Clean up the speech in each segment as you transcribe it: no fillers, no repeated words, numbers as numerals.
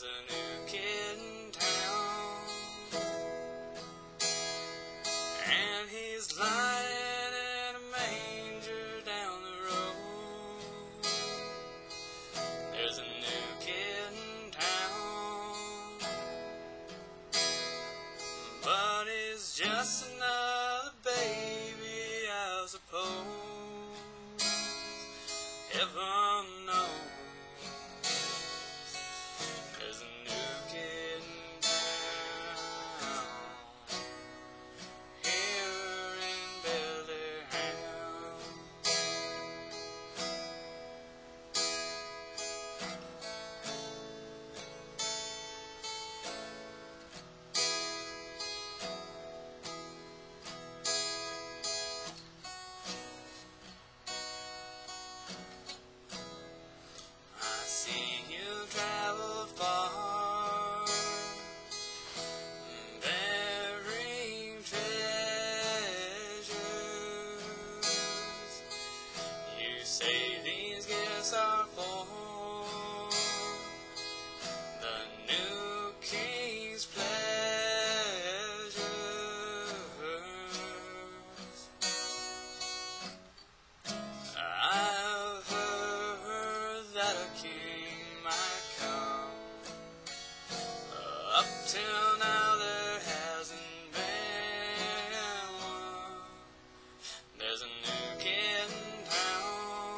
There's a new kid in town, and he's lying in a manger down the road. There's a new kid in town, but he's just another baby, I suppose. Heaven knows. There's a new kid in town here in Bethlehem. I see you travel far, bearing treasures. You say these gifts are for the new king's pleasures. I've heard that a king might come. Up till now there hasn't been one. There's a new kid in town,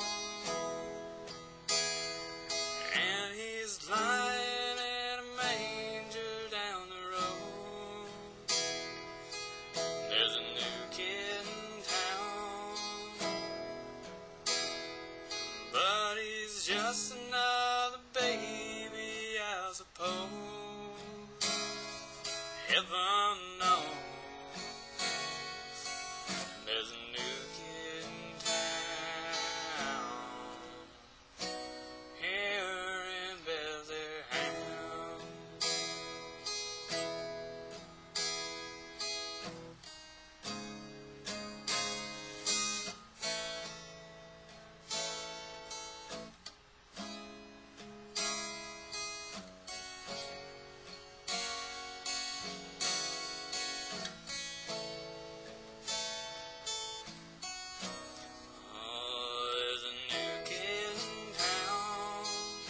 and he's lying in a manger down the road. There's a new kid in town, but he's just another baby, I suppose. Heaven knows. There's a new kid in town here in Bethlehem. There's a new kid in town,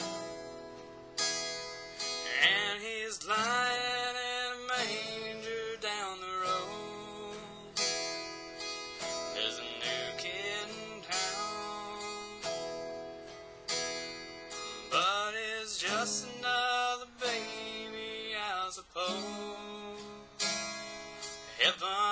and he's lying in a manger down the road. There's a new kid in town, but he's just another baby, I suppose. Heaven